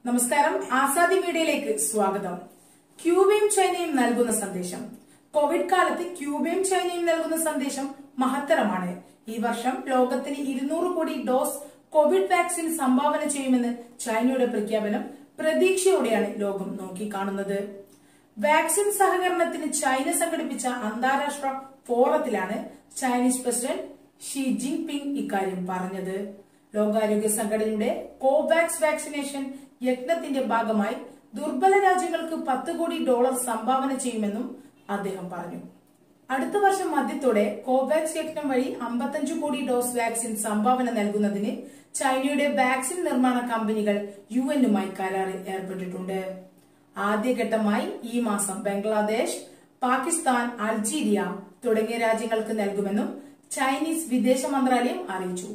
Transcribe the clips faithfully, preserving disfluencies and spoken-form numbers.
നമസ്കാരം, ആസാദി മീഡിയയിലേക്ക് സ്വാഗതം. ക്യൂബയും ചൈനയും നൽകുന്ന സന്ദേശം. കോവിഡ് കാലത്ത് ക്യൂബയും ചൈനയും നൽകുന്ന സന്ദേശം മഹത്തരമാണ്. ഈ വർഷം ലോകത്തിന് ഇരുന്നൂറ് കോടി ഡോസ് കോവിഡ് വാക്സിൻ സംഭാവന ചെയ്യുമെന്ന് ചൈനയുടെ പ്രഖ്യാപനം പ്രതീക്ഷയോടെയാണ് ലോകം നോക്കിക്കാണുന്നത്. വാക്സിൻ സഹകരണത്തിന് ചൈന സംഘടിപ്പിച്ച അന്താരാഷ്ട്ര ഫോറത്തിലാണ് ചൈനീസ് പ്രസിഡന്റ് ഷി ജിൻപിങ് ഇക്കാര്യം പറഞ്ഞത്. ലോകാരോഗ്യ സംഘടനയുടെ കോവാക്സ് വാക്സിനേഷൻ യജ്ഞത്തിന്റെ ഭാഗമായി ദുർബല രാജ്യങ്ങൾക്ക് പത്ത് കോടി ഡോളർ സംഭാവന ചെയ്യുമെന്നും അദ്ദേഹം പറഞ്ഞു. അടുത്ത വർഷം മധ്യത്തോടെ കോവാക്സ് യജ്ഞം വഴി അമ്പത്തഞ്ചു കോടി ഡോസ് വാക്സിൻ സംഭാവന നൽകുന്നതിന് ചൈനയുടെ വാക്സിൻ നിർമ്മാണ കമ്പനികൾ യു എന്നുമായി കരാറിൽ ഏർപ്പെട്ടിട്ടുണ്ട്. ആദ്യഘട്ടമായി ഈ മാസം ബംഗ്ലാദേശ്, പാകിസ്ഥാൻ, അൾജീരിയ തുടങ്ങിയ രാജ്യങ്ങൾക്ക് നൽകുമെന്നും ചൈനീസ് വിദേശ മന്ത്രാലയം അറിയിച്ചു.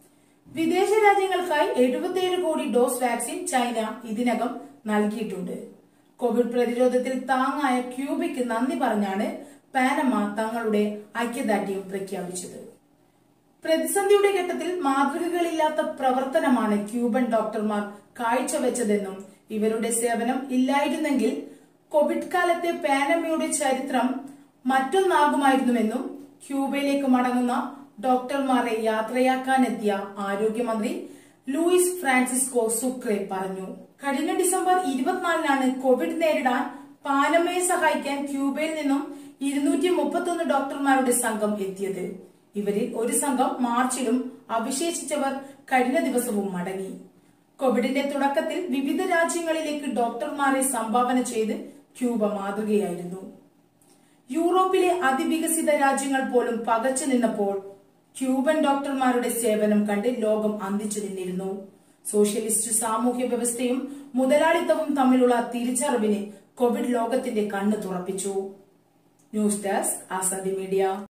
വിദേശ രാജ്യങ്ങൾക്കായി എഴുപത്തിയേഴ് കോടി ഡോസ് വാക്സിൻ ചൈന ഇതിനകം നൽകിയിട്ടുണ്ട്. കോവിഡ് പ്രതിരോധത്തിൽ താങ്ങായ ക്യൂബയ്ക്ക് നന്ദി പറഞ്ഞാണ് പാനമ തങ്ങളുടെ ഐക്യദാർഢ്യം പ്രഖ്യാപിച്ചത്. പ്രതിസന്ധിയുടെ ഘട്ടത്തിൽ മാതൃകകളില്ലാത്ത പ്രവർത്തനമാണ് ക്യൂബൻ ഡോക്ടർമാർ കാഴ്ചവെച്ചതെന്നും ഇവരുടെ സേവനം ഇല്ലായിരുന്നെങ്കിൽ കോവിഡ് കാലത്തെ പാനമയുടെ ചരിത്രം മറ്റൊന്നാകുമായിരുന്നുവെന്നും ക്യൂബയിലേക്ക് മടങ്ങുന്ന ഡോക്ടർമാരെ യാത്രയാക്കാനെത്തിയ ആരോഗ്യമന്ത്രി ലൂയിസ് ഫ്രാൻസിസ്കോ സുക്രെ പറഞ്ഞു. കഴിഞ്ഞ ഡിസംബർ ഇരുപത്തിനാലിനാണ് കോവിഡ് നേരിടാൻ പാനമയെ സഹായിക്കാൻ ക്യൂബയിൽ നിന്നും ഇരുന്നൂറ്റി മുപ്പത്തി ഒന്ന് ഡോക്ടർമാരുടെ സംഘം എത്തിയത്. ഇവരിൽ ഒരു സംഘം മാർച്ചിലും അവശേഷിച്ചവർ കഴിഞ്ഞ ദിവസവും മടങ്ങി. കോവിഡിന്റെ തുടക്കത്തിൽ വിവിധ രാജ്യങ്ങളിലേക്ക് ഡോക്ടർമാരെ സംഭാവന ചെയ്ത് ക്യൂബ മാതൃകയായിരുന്നു. യൂറോപ്പിലെ അതിവികസിത രാജ്യങ്ങൾ പോലും പകച്ചു നിന്നപ്പോൾ ക്യൂബൻ ഡോക്ടർമാരുടെ സേവനം കണ്ട് ലോകം അന്തിച്ചു നിന്നിരുന്നു. സോഷ്യലിസ്റ്റ് സാമൂഹ്യ വ്യവസ്ഥയും മുതലാളിത്തവും തമ്മിലുള്ള തിരിച്ചറിവിന് കോവിഡ് ലോകത്തിന്റെ കണ്ണ് തുറപ്പിച്ചു. News desk, Azadi media.